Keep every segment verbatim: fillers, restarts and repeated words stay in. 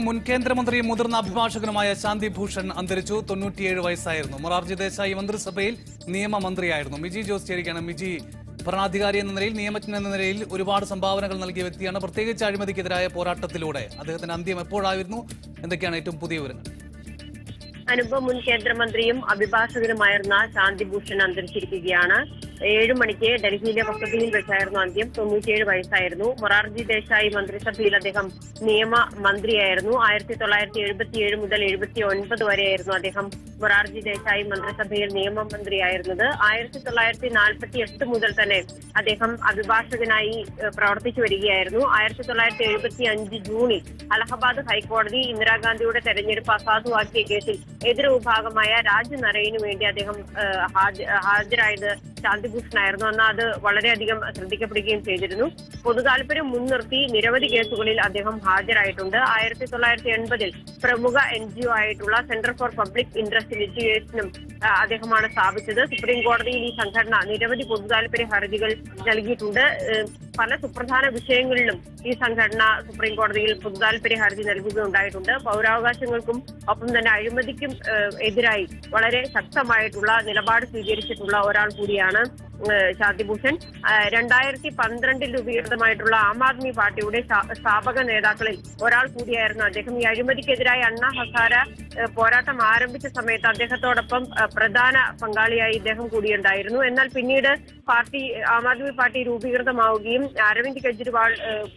മുൻ കേന്ദ്രമന്ത്രിയും മുതിർന്ന അഭിഭാഷകനുമായ ശാന്തി ഭൂഷൺ അന്തരിച്ചു. തൊണ്ണൂറ്റിയേഴ് വയസ്സായിരുന്നു. മൊറാർജി ദേശായി മന്ത്രിസഭയിൽ നിയമമന്ത്രിയായിരുന്നു. മിജി ജോസ് ചേരിക്കാണ്. മിജി, ഭരണാധികാരി എന്ന നിലയിൽ, നിയമജ്ഞൻ എന്ന നിലയിൽ ഒരുപാട് സംഭാവനകൾ നൽകിയ വ്യക്തിയാണ്. പ്രത്യേകിച്ച് അഴിമതിക്കെതിരായ പോരാട്ടത്തിലൂടെ അദ്ദേഹത്തിന്റെ അന്ത്യം എപ്പോഴായിരുന്നു? എന്തൊക്കെയാണ് ഏറ്റവും പുതിയ വിവരങ്ങൾ? അനുപ മുൻ കേന്ദ്രമന്ത്രിയും അഭിഭാഷകനുമായിരുന്ന ശാന്തി ഭൂഷൺ അന്തരിച്ചിരിക്കുകയാണ്. ഏഴു മണിക്ക് ഡൽഹിയിലെ വസതിയിൽ വെച്ചായിരുന്നു അന്ത്യം. തൊണ്ണൂറ്റിയേഴ് വയസ്സായിരുന്നു. മൊറാർജി ദേശായി മന്ത്രിസഭയിൽ അദ്ദേഹം നിയമ മന്ത്രിയായിരുന്നു. ആയിരത്തി തൊള്ളായിരത്തി എഴുപത്തി ഏഴ് മുതൽ എഴുപത്തി ഒൻപത് വരെയായിരുന്നു അദ്ദേഹം മൊറാർജി ദേശായി മന്ത്രിസഭയിൽ നിയമമന്ത്രിയായിരുന്നത്. ആയിരത്തി തൊള്ളായിരത്തി നാൽപ്പത്തി എട്ട് മുതൽ തന്നെ അദ്ദേഹം അഭിഭാഷകനായി പ്രവർത്തിച്ചു വരികയായിരുന്നു. ആയിരത്തി തൊള്ളായിരത്തി എഴുപത്തി അഞ്ച് ജൂണിൽ അലഹബാദ് ഹൈക്കോടതി ഇന്ദിരാഗാന്ധിയുടെ തെരഞ്ഞെടുപ്പ് അസാധുവാക്കിയ കേസിൽ എതിർവിഭാഗമായ രാജ് നരയിനു വേണ്ടി അദ്ദേഹം ഹാജരായത് ശാന്തിഭൂഷണായിരുന്നു. എന്നാൽ അത് വളരെയധികം ശ്രദ്ധിക്കപ്പെടുകയും ചെയ്തിരുന്നു. പൊതുതാൽപര്യം മുൻനിർത്തി നിരവധി കേസുകളിൽ അദ്ദേഹം ഹാജരായിട്ടുണ്ട്. ആയിരത്തി തൊള്ളായിരത്തി എൺപതിൽ പ്രമുഖ എൻ ജി ഒ ആയിട്ടുള്ള സെന്റർ ഫോർ പബ്ലിക് ഇൻട്രസ്റ്റ് ലിറ്റിഗേഷനും അദ്ദേഹമാണ് സ്ഥാപിച്ചത്. സുപ്രീം കോടതിയിൽ ഈ സംഘടന നിരവധി പൊതുതാൽപര്യ ഹർജികൾ നൽകിയിട്ടുണ്ട്. പല സുപ്രധാന വിഷയങ്ങളിലും ഈ സംഘടന സുപ്രീം കോടതിയിൽ പൊതുതാൽപര്യ ഹർജി നൽകുകയുണ്ടായിട്ടുണ്ട്. പൗരാവകാശങ്ങൾക്കും ഒപ്പം തന്നെ അഴിമതിക്കും എതിരായി വളരെ ശക്തമായിട്ടുള്ള നിലപാട് സ്വീകരിച്ചിട്ടുള്ള ഒരാൾ കൂടിയാണ് ശാന്തി ഭൂഷൺ. രണ്ടായിരത്തി പന്ത്രണ്ടിൽ രൂപീകൃതമായിട്ടുള്ള ആം ആദ്മി പാർട്ടിയുടെ സ്ഥാപക നേതാക്കളിൽ ഒരാൾ കൂടിയായിരുന്നു അദ്ദേഹം. ഈ അഴിമതിക്കെതിരായ അണ്ണാ ഹസാര പോരാട്ടം ആരംഭിച്ച സമയത്ത് അദ്ദേഹത്തോടൊപ്പം പ്രധാന പങ്കാളിയായി ഇദ്ദേഹം കൂടിയുണ്ടായിരുന്നു. എന്നാൽ പിന്നീട് പാർട്ടി ആം ആദ്മി പാർട്ടി രൂപീകൃതമാവുകയും അരവിന്ദ് കെജ്രിവാൾ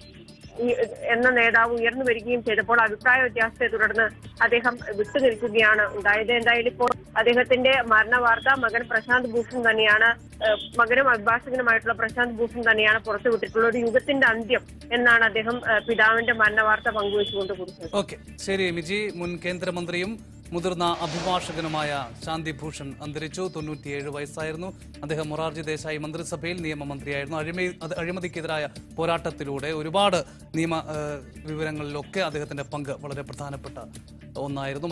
എന്ന നേതാവ് ഉയർന്നു വരികയും ചെയ്തപ്പോൾ അഭിപ്രായ വ്യത്യാസത്തെ തുടർന്ന് അദ്ദേഹം വിട്ടുനിൽക്കുകയാണ് ഉണ്ടായത്. എന്തായാലും ഇപ്പോൾ അദ്ദേഹത്തിന്റെ മരണ വാർത്ത മകൻ പ്രശാന്ത് ഭൂഷൺ തന്നെയാണ് മകനും അഭിഭാഷകനുമായിട്ടുള്ള പ്രശാന്ത് ഭൂഷൺ തന്നെയാണ് പുറത്തുവിട്ടിട്ടുള്ള ഒരു യുഗത്തിന്റെ അന്ത്യം എന്നാണ് അദ്ദേഹം പിതാവിന്റെ മരണ വാർത്ത പങ്കുവച്ചുകൊണ്ട് കൊടുത്തത്. ഓക്കെ, ശരി മിജി. മുൻ കേന്ദ്രമന്ത്രിയും മുതിർന്ന അഭിഭാഷകനുമായ ശാന്തി ഭൂഷൺ അന്തരിച്ചു. തൊണ്ണൂറ്റിയേഴ് വയസ്സായിരുന്നു. അദ്ദേഹം മൊറാർജി ദേശായി മന്ത്രിസഭയിൽ നിയമമന്ത്രിയായിരുന്നു. അഴിമതി അഴിമതിക്കെതിരായ പോരാട്ടത്തിലൂടെ ഒരുപാട് നിയമ വിവരങ്ങളിലൊക്കെ അദ്ദേഹത്തിന്റെ പങ്ക് വളരെ പ്രധാനപ്പെട്ട ഒന്നായിരുന്നു.